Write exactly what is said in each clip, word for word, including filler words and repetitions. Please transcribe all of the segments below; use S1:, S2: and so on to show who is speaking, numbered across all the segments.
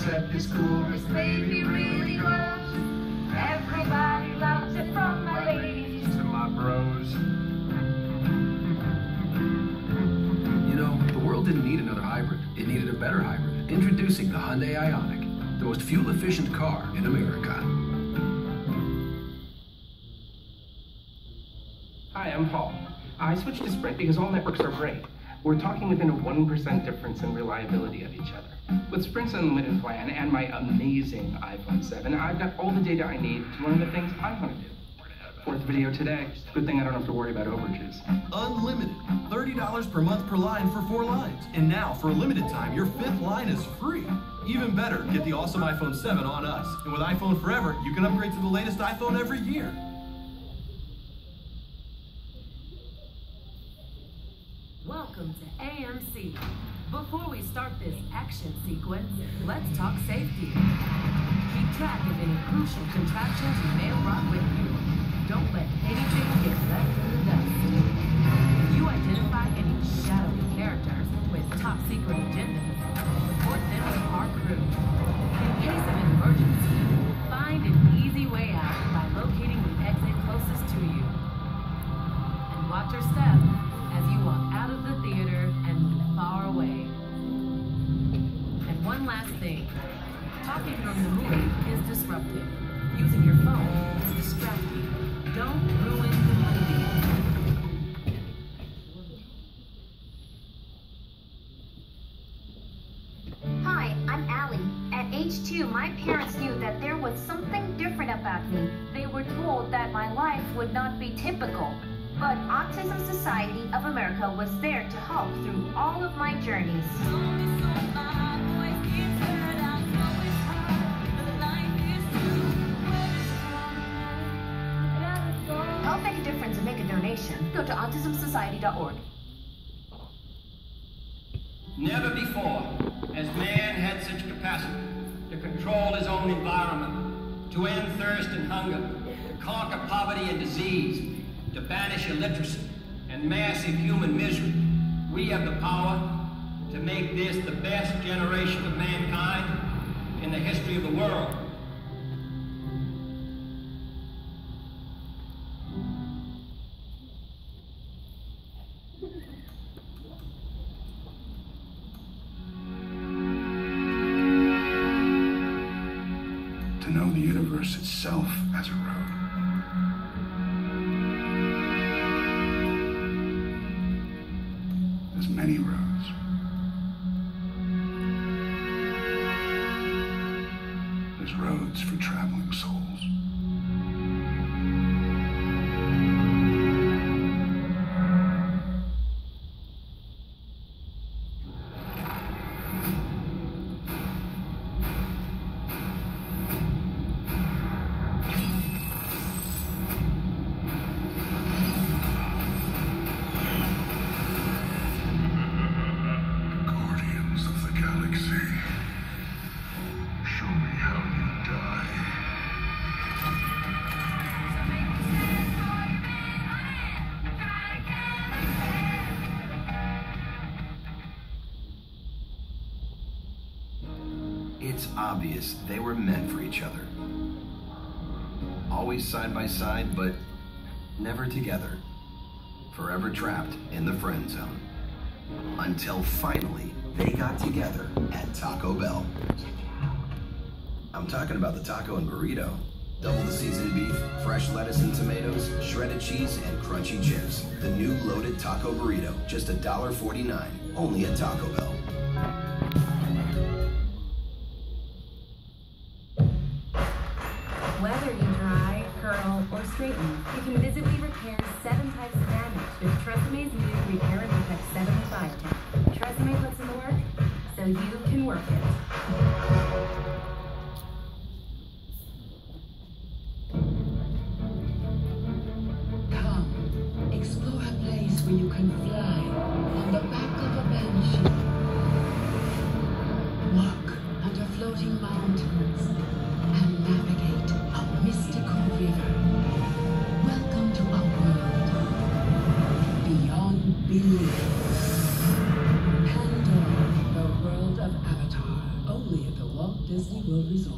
S1: concept is cool.
S2: This baby really works. Everybody loves it, from my ladies
S1: to my bros.
S3: You know, the world didn't need another hybrid. It needed a better hybrid. Introducing the Hyundai Ioniq, the most fuel-efficient car in America.
S4: Hi, I'm Paul. I switched to Sprint because all networks are great. We're talking within a one percent difference in reliability of each other. With Sprint's unlimited plan and my amazing iPhone seven, I've got all the data I need to learn the things I want to do. Fourth video today. Good thing I don't have to worry about overages.
S5: Unlimited. thirty dollars per month per line for four lines. And now, for a limited time, your fifth line is free. Even better, get the awesome iPhone seven on us. And with iPhone Forever, you can upgrade to the latest iPhone every year.
S6: Welcome to A M C. Before we start this action sequence, let's talk safety. Keep track of any crucial contraptions you may have brought with you. Don't let anything get left in the dust. If you identify any shadowy characters with top secret agendas, report them to our crew. In case of an emergency, find an easy way out by locating the exit closest to you. And watch your step as you walk out of the theater and move far away. And one last thing. Talking during the movie is disruptive. Using your phone is distracting. Don't ruin the movie.
S2: Hi, I'm Allie. At age two, my parents knew that there was something different about me. They were told that my life would not be typical. But Autism Society of America was there to help through all of my journeys. Help make a difference and make a donation. Go to autism society dot org.
S7: Never before has man had such capacity to control his own environment, to end thirst and hunger, to conquer poverty and disease, to banish illiteracy and massive human misery. We have the power to make this the best generation of mankind in the history of the world.
S1: To know the universe itself as a road. There's many roads. There's roads for traveling souls.
S3: It's obvious they were meant for each other. Always side by side, but never together. Forever trapped in the friend zone. Until finally, they got together at Taco Bell. I'm talking about the taco and burrito. Double the seasoned beef, fresh lettuce and tomatoes, shredded cheese, and crunchy chips. The new loaded taco burrito, just a dollar forty-nine, only at Taco Bell.
S6: Whether you dry, curl, or straighten, you can visibly repair seven types of damage with Treseme's new Repair and Protect seventy-five tech. Tresemme puts in the work, so you can work it.
S8: Come, explore a place where you can fly on the back of a banshee. Walk under floating mountains and navigate a mystical river. Welcome to a world beyond belief. Pandora, the world of Avatar, only at the Walt Disney Disney World Resort.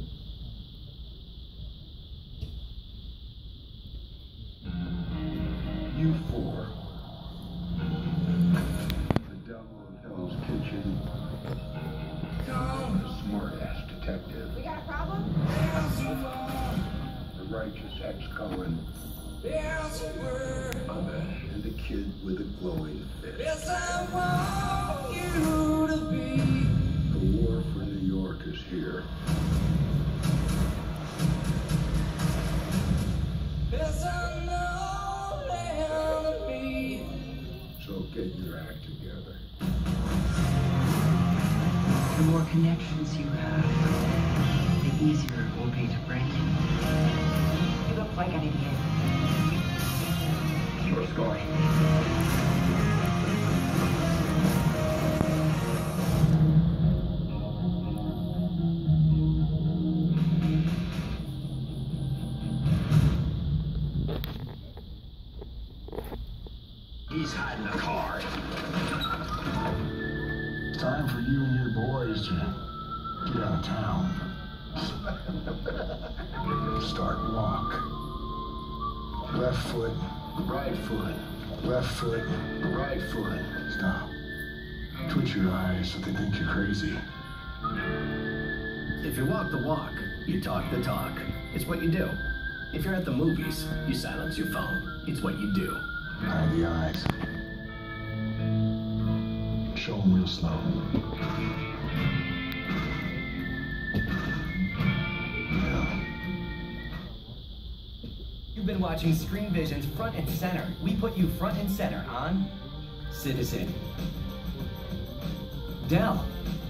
S1: You four. The devil of Hell's Kitchen. Tom, a smart-ass detective.
S9: We got a problem?
S1: The righteous ex-Cohen. Mother and the kid with a glowing fist.
S10: Yes, I want you to be.
S1: The war for New York is here.
S10: Yes, I know where to be.
S1: So get your act together.
S11: The more connections you have, the easier it will be to break you.
S2: You look like an idiot.
S1: Your score.
S3: He's hiding the car.
S1: It's time for you and your boys to get out of town. Start walk. Left foot, right foot, left foot, right foot. Stop. Twitch your eyes so they think you're crazy.
S3: If you walk the walk, you talk the talk. It's what you do. If you're at the movies, you silence your phone. It's what you do.
S1: Hide the eyes. Show them real slow. Yeah.
S12: You've been watching Screen Vision's Front and Center. We put you front and center on Citizen. Dell.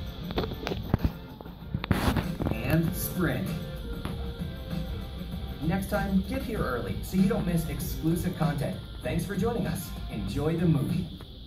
S12: And Sprint. Next time, get here early so you don't miss exclusive content. Thanks for joining us. Enjoy the movie.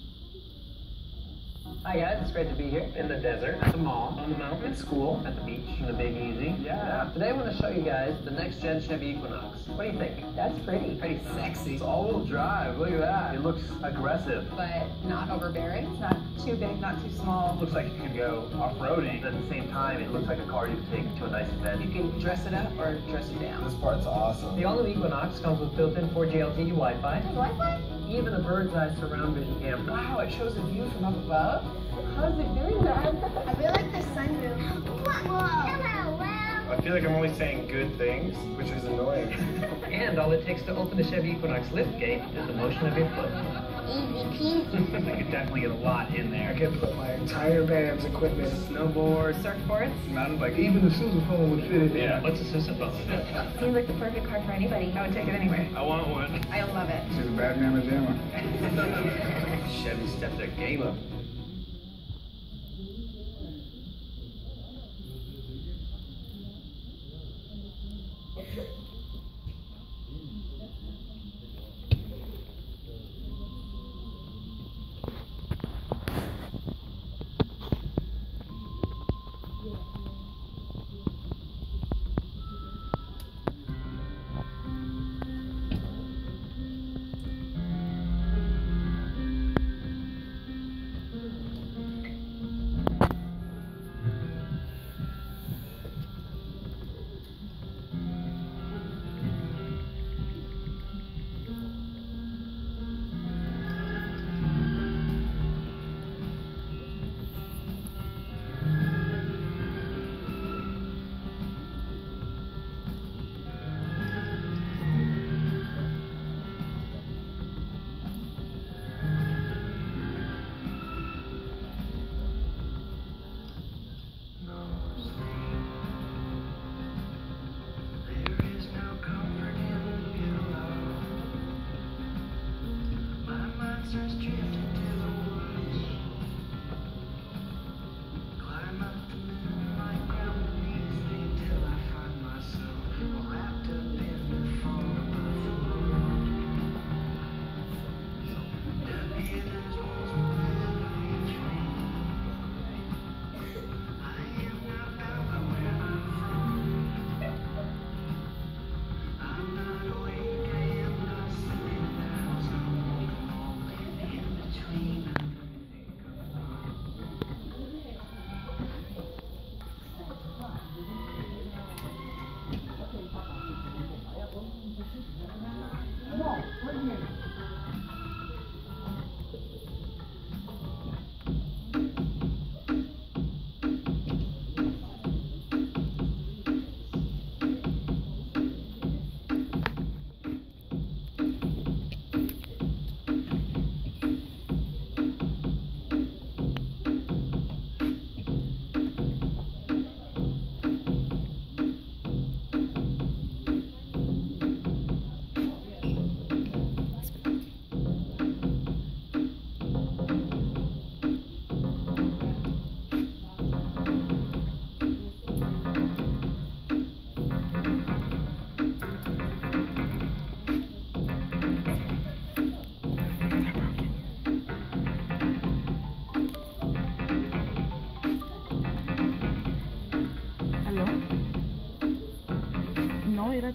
S13: Hi guys, it's great to be here in the desert, at the mall, on the mountain, at school, at the beach, in the Big Easy. Yeah. Today I want to show you guys the next gen Chevy Equinox. What do you think? That's pretty. Pretty sexy. It's all-wheel drive. Look at that. It looks aggressive.
S9: But not overbearing. It's not too big, not too small.
S13: It looks like it could go off-roading. At the same time, it looks like a car you could take to a nice event.
S9: You can dress it up or dress it down.
S13: This part's awesome. The all-new Equinox comes with built-in four G L T E Wi-Fi.
S9: Wi-Fi?
S13: Even a bird's eye surround vision camera.
S9: Wow, it shows a view from up above. How's it doing that? I feel like the sunroof. Whoa! Hello, wow!
S14: I feel like I'm only saying good things, which is annoying.
S13: And all it takes to open the Chevy Equinox liftgate is the motion of your foot.
S9: Easy peasy.
S13: I could definitely get a lot in there.
S14: I could put my entire band's equipment, snowboard,
S9: Surfboards?
S14: mountain bike, even the sousaphone would fit in there.
S13: Yeah, what's a sousaphone?
S9: Seems like the perfect car for anybody. I would take it anywhere.
S13: I want one.
S9: I love it.
S14: She's a bad mamma jamma.
S13: Chevy stepped their game up.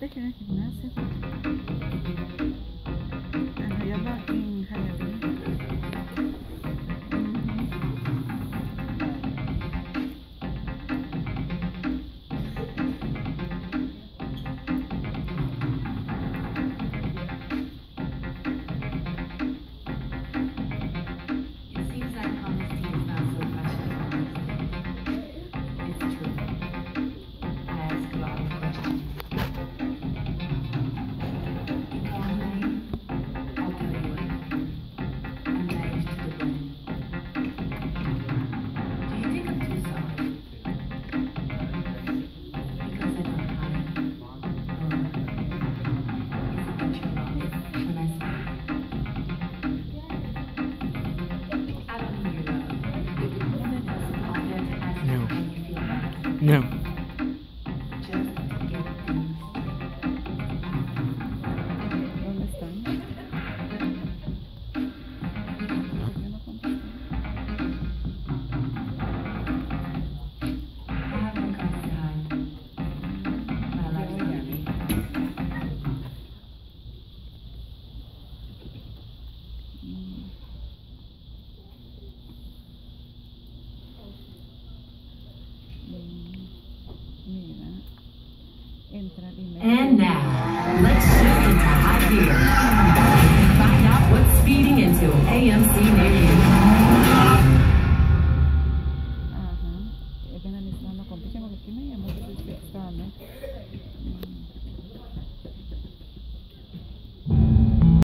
S15: que en el gimnasio. Ah, yo ando aquí en Hialeah.
S6: It seems like honesty is not so fashionable. It's true. I ask a lot of questions. You call my name, I'll tell you everything. I'm married to the woman. Do you think I'm too soft? Because I don't hide. Or is it that you're wrong when I say I don't need your love. I'm there to ask you
S16: No.
S6: how you feel about it.
S16: No.
S6: Just to get things
S15: ¿Dónde están?
S6: I have no guts to hide. My life's not me.
S15: Mira, entra primero.